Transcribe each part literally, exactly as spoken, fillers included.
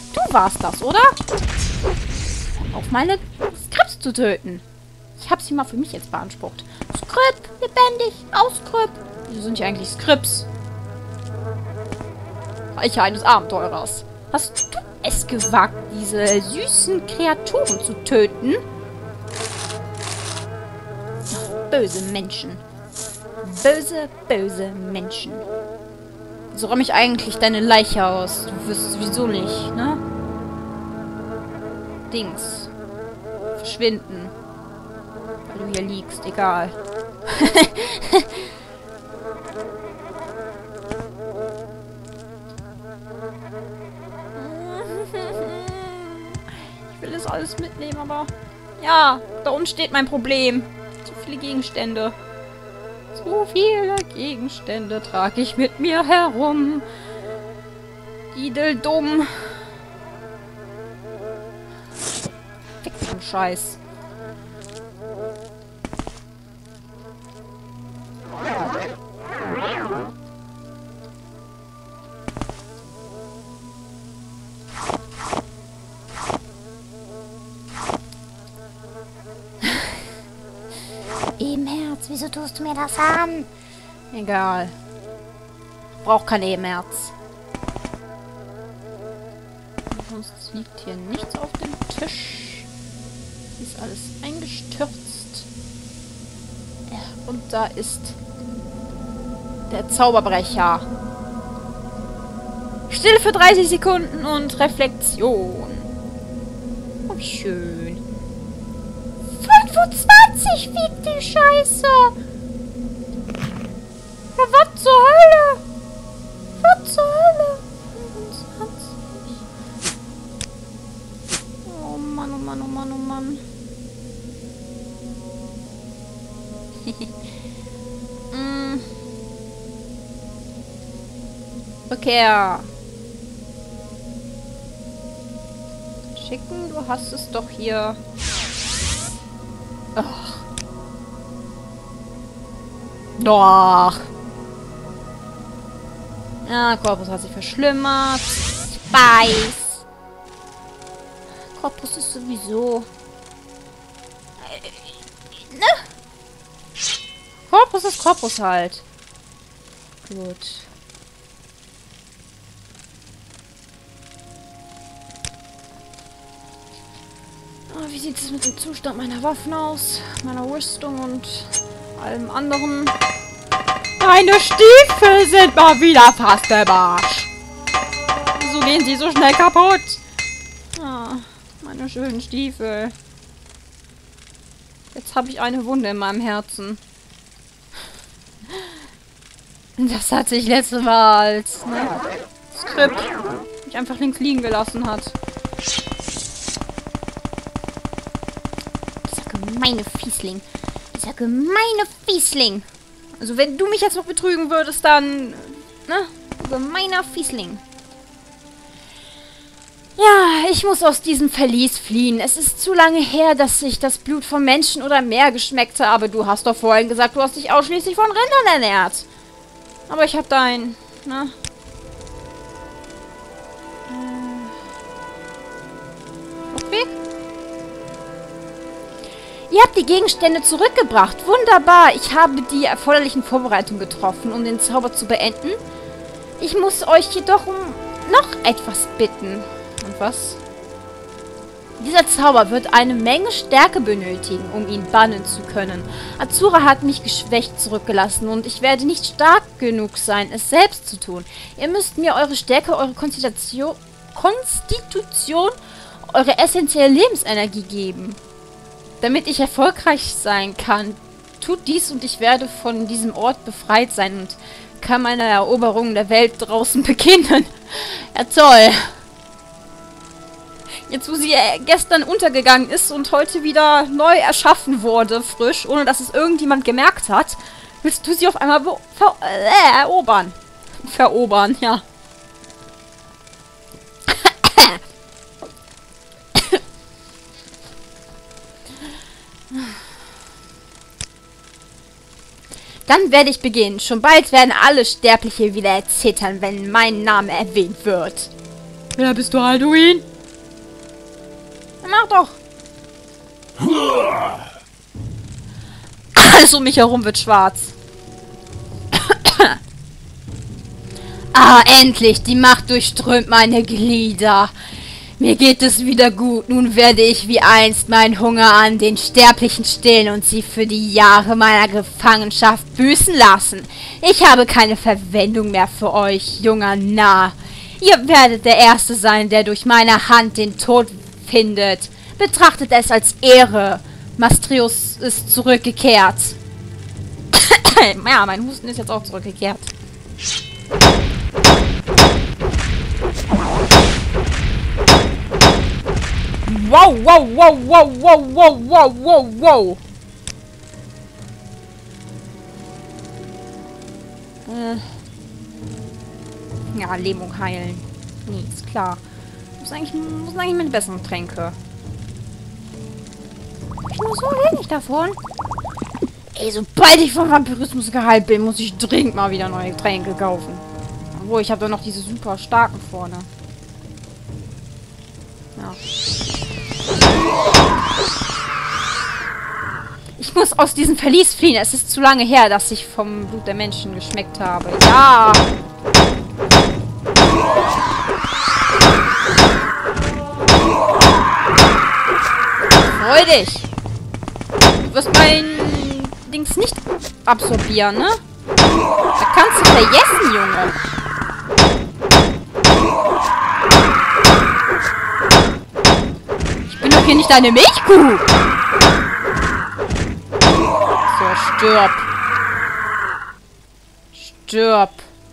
Du warst das, oder? Auf meine Skrips zu töten. Ich habe sie mal für mich jetzt beansprucht. Skrip, lebendig, aus Skrip. Wieso sind hier eigentlich Skrips? Reiche eines Abenteurers. Hast du es gewagt, diese süßen Kreaturen zu töten? Böse Menschen. Böse, böse Menschen. So räume ich eigentlich deine Leiche aus. Du wirst sowieso nicht, ne? Dings. Verschwinden. Weil du hier liegst, egal. Ich will das alles mitnehmen, aber... Ja, da unten steht mein Problem. Zu viele Gegenstände. Zu viele Gegenstände trage ich mit mir herum. Ideldumm. Weg vom Scheiß. Ebenherz, wieso tust du mir das an? Egal. Brauch kein Ebenherz. Sonst liegt hier nichts auf dem Tisch. Ist alles eingestürzt. Ja, und da ist der Zauberbrecher. Stille für dreißig Sekunden und Reflexion. Oh, wie schön. fünfundzwanzig wiegt die Scheiße. Ja, was zur Hölle? Was zur Hölle? fünfundzwanzig. Oh Mann, oh Mann, oh Mann, oh Mann. mm. Okay. Schicken, du hast es doch hier. Ach. Doch. Ja, Corpus hat sich verschlimmert. Ich weiß. Corpus ist sowieso... Ne? Corpus ist Corpus halt. Gut. Oh, wie sieht es mit dem Zustand meiner Waffen aus? Meiner Rüstung und allem anderen? Meine Stiefel sind mal wieder fast im Arsch. Wieso gehen sie so schnell kaputt? Ah, meine schönen Stiefel. Jetzt habe ich eine Wunde in meinem Herzen. Das hat sich letztes Mal als ne, Skript mich einfach links liegen gelassen hat. Gemeine Fiesling. Dieser gemeine Fiesling. Also wenn du mich jetzt noch betrügen würdest, dann... Ne? Du gemeiner Fiesling. Ja, ich muss aus diesem Verlies fliehen. Es ist zu lange her, dass ich das Blut von Menschen oder Meer geschmeckt habe. Du hast doch vorhin gesagt, du hast dich ausschließlich von Rindern ernährt. Aber ich hab dein... Ne? Fluchtweg? Ihr habt die Gegenstände zurückgebracht. Wunderbar. Ich habe die erforderlichen Vorbereitungen getroffen, um den Zauber zu beenden. Ich muss euch jedoch um noch etwas bitten. Und was? Dieser Zauber wird eine Menge Stärke benötigen, um ihn bannen zu können. Azura hat mich geschwächt zurückgelassen und ich werde nicht stark genug sein, es selbst zu tun. Ihr müsst mir eure Stärke, eure Konstitution, Konstitution, eure essentielle Lebensenergie geben. Damit ich erfolgreich sein kann, tut dies und ich werde von diesem Ort befreit sein und kann meine Eroberung der Welt draußen beginnen. Ja, toll. Jetzt, wo sie äh, gestern untergegangen ist und heute wieder neu erschaffen wurde, frisch, ohne dass es irgendjemand gemerkt hat, willst du sie auf einmal ver äh, erobern. Verobern, ja. Dann werde ich beginnen. Schon bald werden alle Sterbliche wieder erzittern, wenn mein Name erwähnt wird. Wer bist du, Alduin? Mach doch. Alles um mich herum wird schwarz. Ah, endlich! Die Macht durchströmt meine Glieder. Mir geht es wieder gut. Nun werde ich wie einst meinen Hunger an den Sterblichen stillen und sie für die Jahre meiner Gefangenschaft büßen lassen. Ich habe keine Verwendung mehr für euch, junger Narr. Ihr werdet der Erste sein, der durch meine Hand den Tod findet. Betrachtet es als Ehre. Mastrius ist zurückgekehrt. Ja, mein Husten ist jetzt auch zurückgekehrt. Wow, wow, wow, wow, wow, wow, wow, wow, wow. Äh. Ja, Lähmung heilen. Nee, ist klar. Muss eigentlich, muss eigentlich mit besseren Tränke. Ich nur so wenig davon. Ey, sobald ich vom Vampirismus geheilt bin, muss ich dringend mal wieder neue Tränke kaufen. Obwohl, ich habe da noch diese super starken vorne. Ja. Ich muss aus diesem Verlies fliehen. Es ist zu lange her, dass ich vom Blut der Menschen geschmeckt habe. Ja! Freu dich! Du wirst mein Dings nicht absorbieren, ne? Da kannst du vergessen, Junge. Ich bin doch hier nicht deine Milchkuh! So, stirb. Stirb.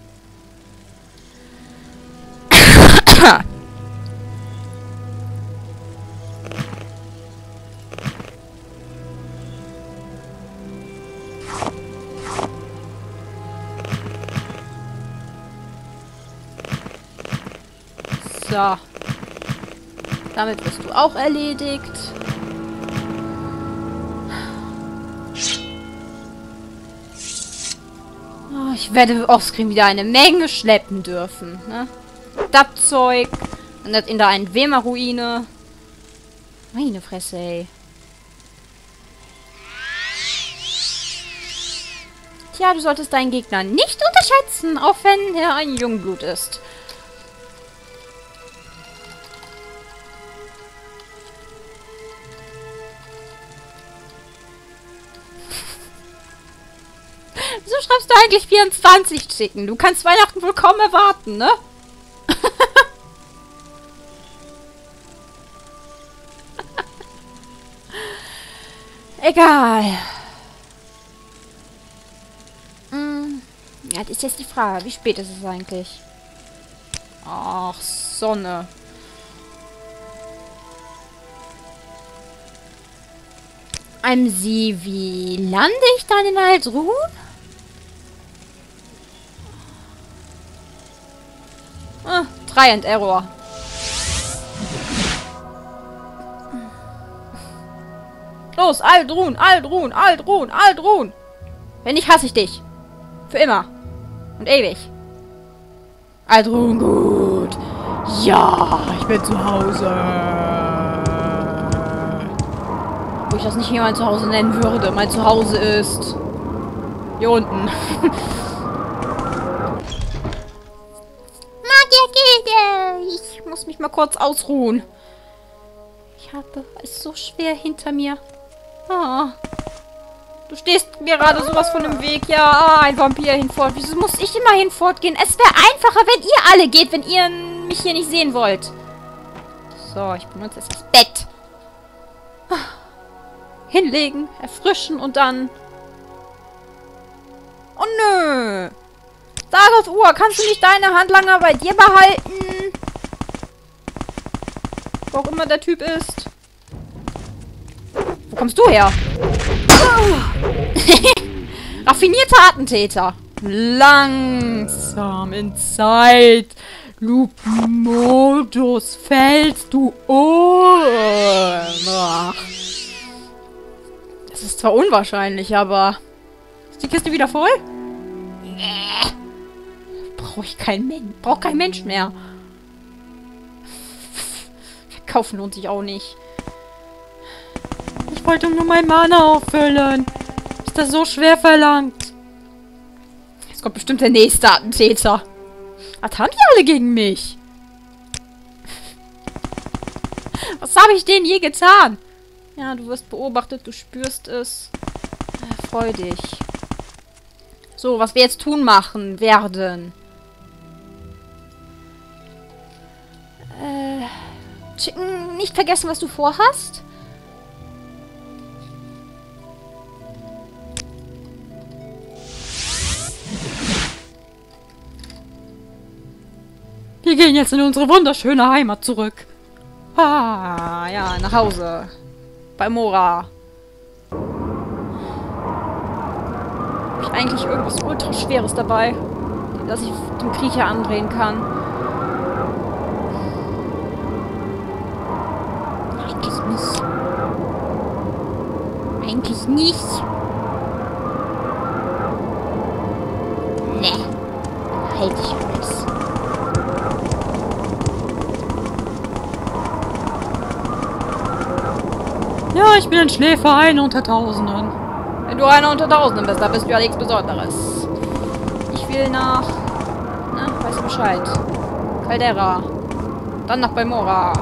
So. Damit bist du auch erledigt. Oh, ich werde offscreen wieder eine Menge schleppen dürfen. Ne? Das Zeug. Und das in der Entwema-Ruine. Meine Fresse, ey. Tja, du solltest deinen Gegner nicht unterschätzen, auch wenn er ein Jungblut ist. Wieso schreibst du eigentlich vierundzwanzig Chicken? Du kannst Weihnachten wohl kaum erwarten, ne? Egal. Hm. Ja, das ist jetzt die Frage. Wie spät ist es eigentlich? Ach, Sonne. Einem Sie, wie lande ich dann in Aldruhn? Ah, Try and Error. Los, Aldruhn, Aldruhn, Aldruhn, Aldruhn. Wenn nicht, hasse ich dich. Für immer. Und ewig. Aldruhn, gut. Ja, ich bin zu Hause. Wo ich das nicht hier mein Zuhause nennen würde. Mein Zuhause ist hier unten. Magiergilde! Ich muss mich mal kurz ausruhen. Ich habe es so schwer hinter mir. Ah. Du stehst mir gerade sowas von im Weg. Ja, ein Vampir hinfort. Wieso muss ich immer hinfortgehen? Es wäre einfacher, wenn ihr alle geht, wenn ihr mich hier nicht sehen wollt. So, ich benutze jetzt das Bett. Hinlegen, erfrischen und dann... Oh nö! Dagoth Uhr, kannst du nicht deine Handlanger bei dir behalten? Wo auch immer der Typ ist. Wo kommst du her? Oh. Raffinierter Attentäter. Langsam in Zeit. Lupenmodus fällst du um. Ach. Das ist zwar unwahrscheinlich, aber... Ist die Kiste wieder voll? Brauche ich keinen Mensch. Braucht kein Mensch mehr. Kaufen lohnt sich auch nicht. Ich wollte nur mein Mana auffüllen. Ist das so schwer verlangt? Jetzt kommt bestimmt der nächste Attentäter. Was haben die alle gegen mich? Was habe ich denen je getan? Ja, du wirst beobachtet, du spürst es. Äh, freu dich. So, was wir jetzt tun machen werden. Äh, Chicken, nicht vergessen, was du vorhast. Wir gehen jetzt in unsere wunderschöne Heimat zurück. Ah, ja, nach Hause. Bei Mora. Habe ich eigentlich irgendwas ultra Schweres dabei, dass ich den Kriecher andrehen kann? Eigentlich nicht. Eigentlich nicht. Nee. Halt ich alles. Ja, ich bin ein Schläfer, einer unter Tausenden. Wenn du einer unter Tausenden bist, dann bist du ja nichts Besonderes. Ich will nach... Na, weißt du Bescheid. Caldera. Dann nach Balmora.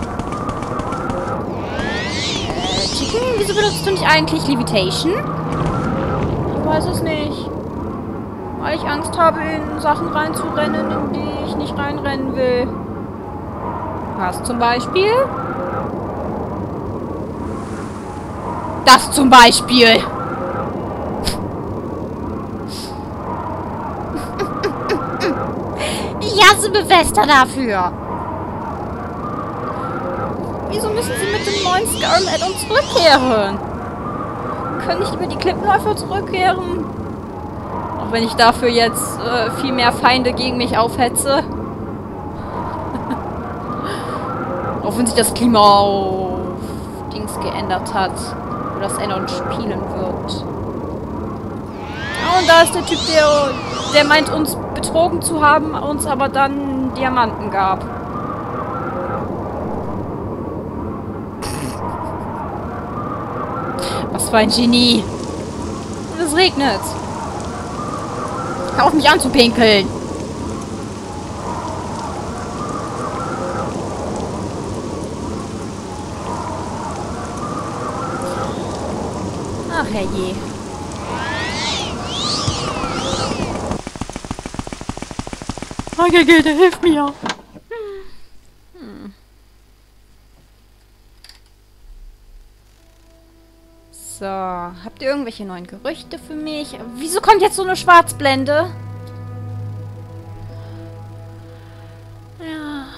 Äh, Chicken, wieso benutzt du nicht eigentlich Levitation? Ich weiß es nicht. Weil ich Angst habe, in Sachen reinzurennen, in die ich nicht reinrennen will. Was zum Beispiel? Das zum Beispiel. Ich hasse Bethesda dafür. Wieso müssen sie mit dem neuen Skyrim-Add-on zurückkehren? Können nicht über die Klippenläufer zurückkehren? Auch wenn ich dafür jetzt äh, viel mehr Feinde gegen mich aufhetze. Auch wenn sich das Klima auf Dings geändert hat. Wo das Add-on spielen wird. Ah, und da ist der Typ, der, der meint, uns betrogen zu haben, uns aber dann Diamanten gab. Was für ein Genie. Und es regnet. Hör auf, mich anzupinkeln. Ach, herrje. Magiergilde, hilf mir! Hm. So, habt ihr irgendwelche neuen Gerüchte für mich? Wieso kommt jetzt so eine Schwarzblende? Ja.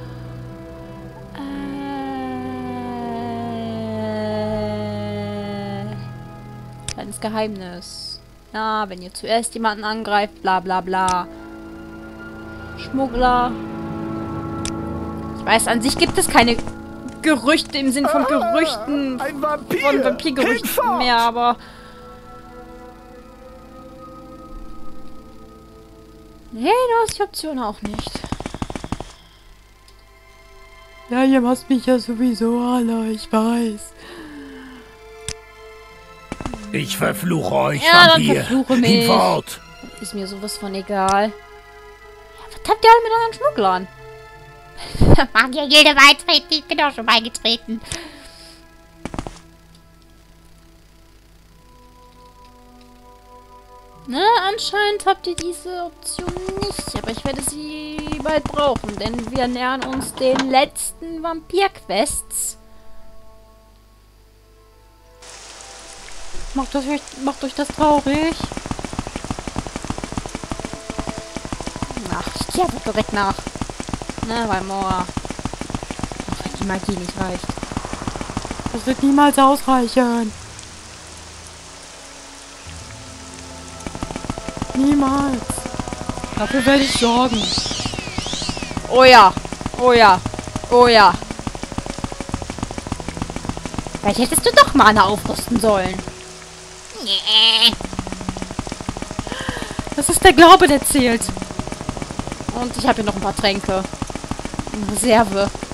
Äh. Kleines Geheimnis. Ja, wenn ihr zuerst jemanden angreift, bla bla bla. Schmuggler. Ich weiß, an sich gibt es keine Gerüchte im Sinn von Gerüchten, ah, ein Vampir. von Vampirgerüchten Hinfort. mehr, aber... Nee, du hast die Option auch nicht. Ja, ihr hasst mich ja sowieso alle, ich weiß. Ich verfluche euch, Ja, dann Vampir. verfluche mich. Hinfort. Ist mir sowas von egal. Ja, was habt ihr alle mit euren Schmugglern? Magiergilde beitreten, ich bin auch schon beigetreten. Na, anscheinend habt ihr diese Option nicht, aber ich werde sie bald brauchen, denn wir nähern uns den letzten Vampir-Quests. Macht, das, macht euch das traurig? Ach, ich gehe einfach direkt nach. Ne, weil Mora. Ach, die Magie nicht reicht. Das wird niemals ausreichen. Niemals. Dafür werde ich sorgen. Oh ja, oh ja, oh ja. Vielleicht hättest du doch Mana aufrüsten sollen. Nee. Das ist der Glaube, der zählt. Und ich habe hier noch ein paar Tränke. In Reserve.